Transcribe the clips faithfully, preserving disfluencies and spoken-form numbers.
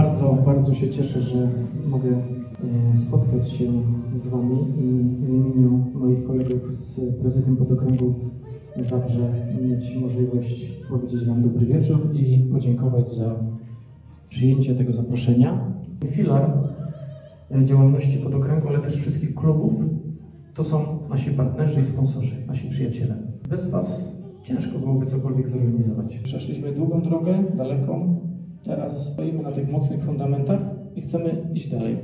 Bardzo, bardzo się cieszę, że mogę spotkać się z Wami i w imieniu moich kolegów z Prezydium Podokręgu Zabrze mieć możliwość powiedzieć Wam dobry wieczór i podziękować za przyjęcie tego zaproszenia. Filar działalności Podokręgu, ale też wszystkich klubów to są nasi partnerzy i sponsorzy, nasi przyjaciele. Bez Was ciężko byłoby cokolwiek zorganizować. Przeszliśmy długą drogę, daleką. Teraz stoimy na tych mocnych fundamentach i chcemy iść dalej.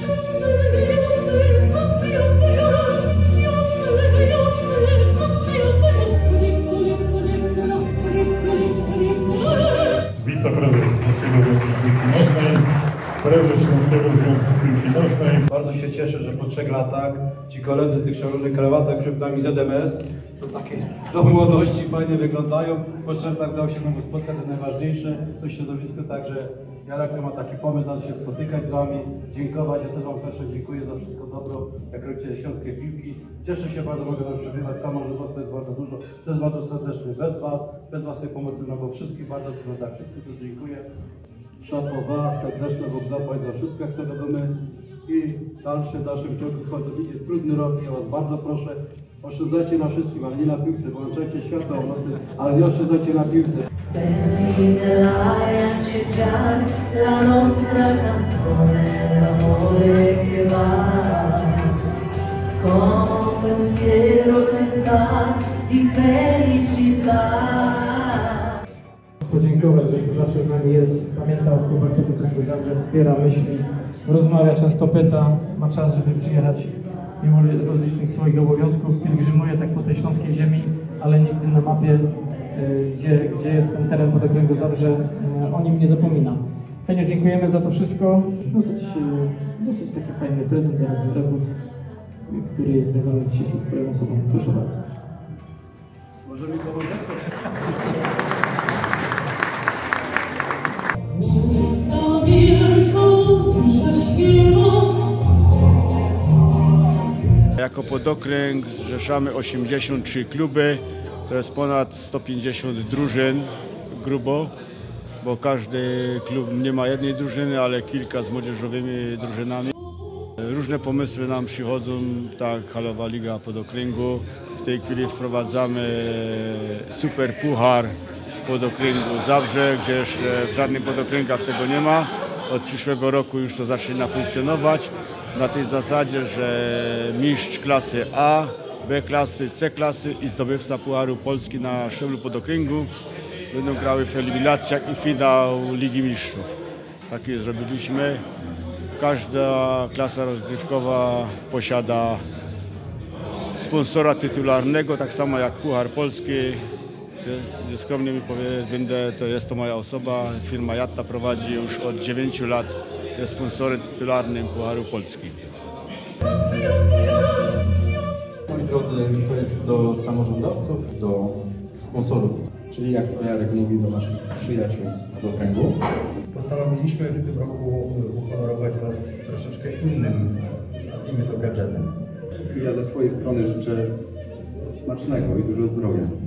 Wiceprezes Śląskiego Związku Piłki Nożnej, prezes Śląskiego Związku Piłki Nożnej. Bardzo się cieszę, że po trzech latach ci koledzy w tych szalonych krawatach przed nami Z M S, to takie do młodości fajnie wyglądają. Po trzech latach dało się nam spotkać, to najważniejsze, to środowisko, także Jarek ma taki pomysł, na się spotykać z Wami, dziękować. Ja też Wam serdecznie dziękuję za wszystko dobro, jak robicie śląskie piłki. Cieszę się bardzo, mogę Wam przebywać, samorządowców jest bardzo dużo, to jest bardzo serdeczny bez Was, bez Waszej pomocy, no bo wszystkich bardzo dużo, tak, wszystko co dziękuję. Szapowa, serdeczne Bóg zapłać za wszystko, jak to wiadomo. I dalsze, w dalszym ciągu wchodzą, idzie trudny rok, ja Was bardzo proszę, oszczędzajcie na wszystkim, ale nie na piłce, włączajcie światło o nocy, ale nie oszczędzajcie na piłce. La nostra canzone d'amore che va con pensiero pensar di felicità. Podziękować, że zawsze z nami jest, pamięta o klubach Podokręgu Zabrze, wspiera, myśli, rozmawia, często pyta, ma czas, żeby przyjechać mimo rozlicznych swoich obowiązków, pielgrzymuje tak po tej śląskiej ziemi, ale nigdy na mapie, gdzie, gdzie jest ten teren Podokręgu Zabrze, o nim nie zapomina. Henio, dziękujemy za to wszystko. Dosyć, dosyć taki fajny prezent, zaraz rebus, który jest związany ściśle z Twoją osobą. Proszę bardzo. Może mi pomożecie? Jako Podokręg zrzeszamy osiemdziesiąt trzy kluby, to jest ponad sto pięćdziesiąt drużyn grubo, bo każdy klub nie ma jednej drużyny, ale kilka z młodzieżowymi drużynami. Różne pomysły nam przychodzą, tak Halowa Liga Podokręgu. W tej chwili wprowadzamy super puchar Podokręgu Zabrze, gdzie jeszcze w żadnych podokręgach tego nie ma. Od przyszłego roku już to zaczyna funkcjonować na tej zasadzie, że mistrz klasy A, B klasy, C klasy i zdobywca Pucharu Polski na szczeblu Podokręgu będą grały w eliminacjach i finał Ligi Mistrzów. Takie zrobiliśmy. Każda klasa rozgrywkowa posiada sponsora tytularnego, tak samo jak Puchar Polski. Gdzie skromnie mi powie, będę, to jest to moja osoba. Firma Jatta prowadzi już od dziewięciu lat, jest sponsorem tytularnym Pucharu Polski. Moi drodzy, to jest do samorządowców, do sponsorów, czyli jak to Jarek mówi, do naszych przyjaciół z Podokręgu. Postanowiliśmy w tym roku uhonorować Was troszeczkę innym, nazwijmy to gadżetem. Ja ze swojej strony życzę smacznego i dużo zdrowia.